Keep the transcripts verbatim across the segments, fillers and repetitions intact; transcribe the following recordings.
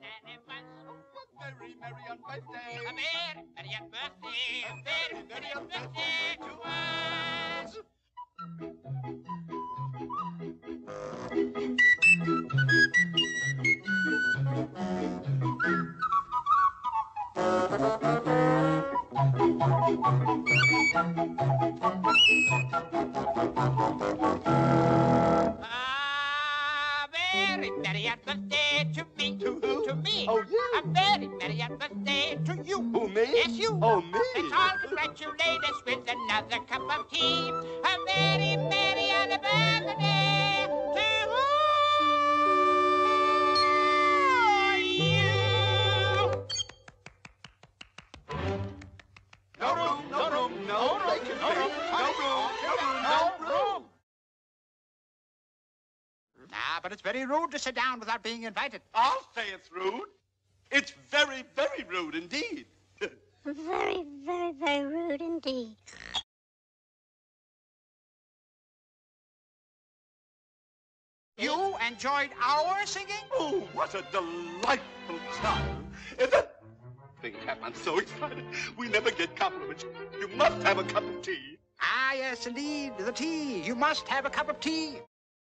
Very merry on birthday. A very merry on birthday. A very merry on birthday to us. A very merry on birthday to me. To who? To me. Oh, you. A very merry on birthday to you. Who, me? Yes, you. Oh, me. Let's all congratulate us with another cup of tea. A very merry on a birthday to you. No room, no room, no vacancy. No room, no room, no room, no room. Ah, but it's very rude to sit down without being invited. I'll say it's rude. It's very, very rude indeed. Very, very, very rude indeed. You enjoyed our singing? Oh, what a delightful time. Is it? Big Cap, I'm so excited. We never get compliments. You must have a cup of tea. Ah, yes, indeed, the tea. You must have a cup of tea.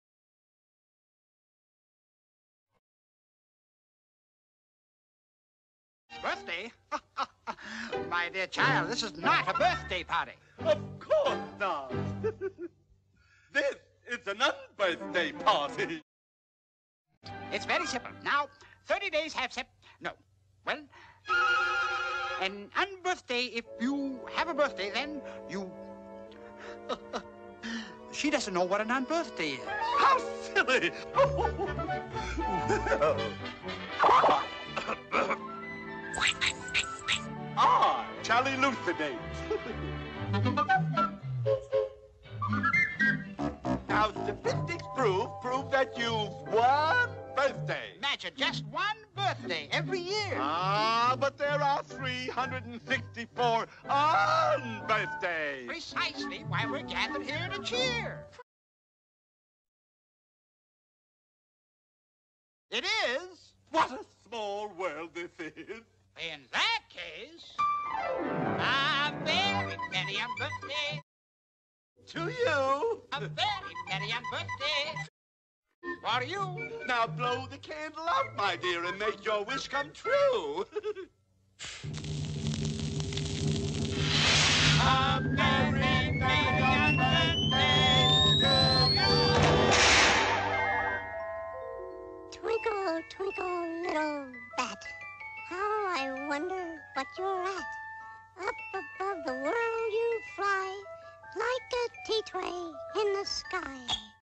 Birthday? My dear child, this is not a birthday party. Of course not. This is an unbirthday party. It's very simple. Now, thirty days have sep... No. Well, an unbirthday, if you have a birthday, then you... She doesn't know what an unbirthday is. How silly. I shall elucidate. Now, statistics prove, prove that you've one birthday. Imagine just one birthday every year. Ah, but there are three hundred sixty-four unbirthdays. Precisely why we're gathered here to cheer. It is. What a small world this is. In that case, a very merry on birthday. To you. A very merry on birthday. For you. Now blow the candle out, my dear, and make your wish come true. A very merry on birthday to you. Twinkle, twinkle, little bat. How I wonder what you're at. Up above the world you fly, like a tea tray in the sky.